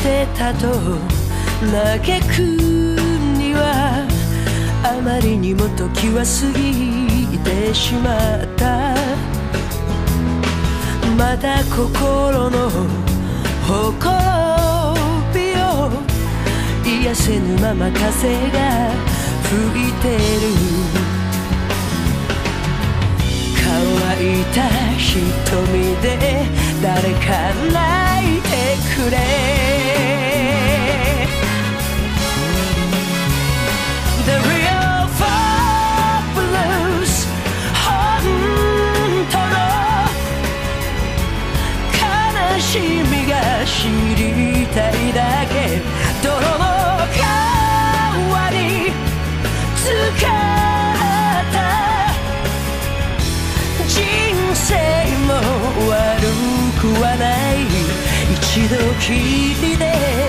てたと嘆くにはあまりにも時は過ぎてしまった。また心のほころびを癒せぬまま風が吹いてる。乾いた瞳で誰か泣いてくれ。 The real for blues 本当の悲しみが知りたいだけ。泥の川に浸かった人生も悪くはない。一度きりで